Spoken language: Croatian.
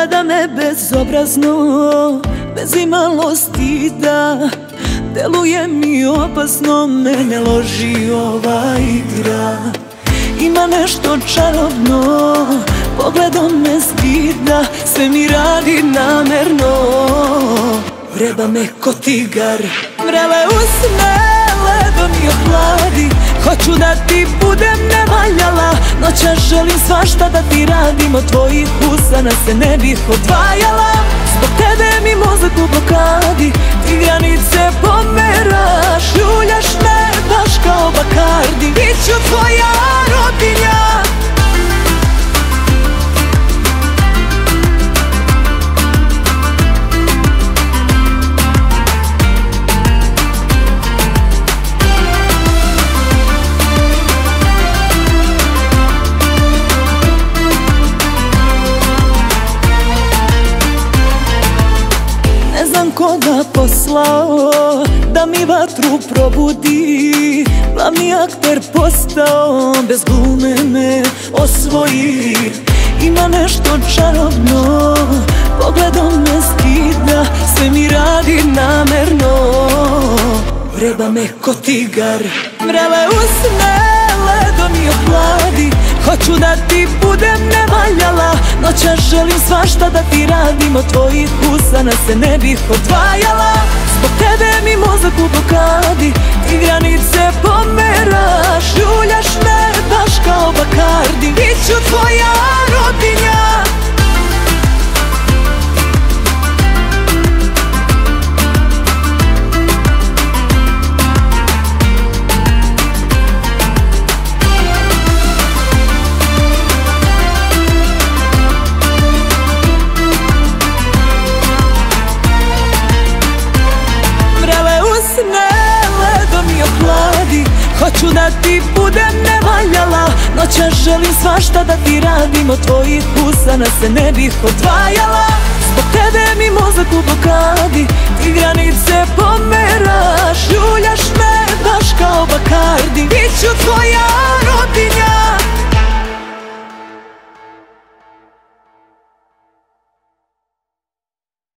Gleda me bezobrazno, bez imalo stida. Deluje mi opasno, mene loži ova igra. Ima nešto čarobno, pogledom me skida. Sve mi radi namerno, vreba me ko tigar. Vrele usne, ledo mi ohladi. Hoću da ti budem nevaljala, noćas želim svašta da ti radim. Od tvojih usana se ne bih odvajala. Zbog tebe mi mozak u blokadi, ti granice pomeraš. Ljuljaš me baš kao Bakardi, biću tvoja robinja. Koga poslao da mi vatru probudi, glavni akter postao, bez glume me osvoji. Ima nešto čarobno, pogledom me skida. Sve mi radi namerno, vreba me ko tigar. Vrele usne, ledo mi ohladi. Hoću da ti budem nevaljala, noćas želim svašta da ti radim. Od tvojih usana se ne bih odvajala. Zbog tebe mi mozak u blokadi, ti granice pomeraš. Ljuljaš me baš kao Bakardi, biću tvoja robinja. Hoću da ti budem nevaljala, noćas želim svašta da ti radim. Od tvojih usana se ne bih odvajala. Zbog tebe mi mozak u blokadi, ti granice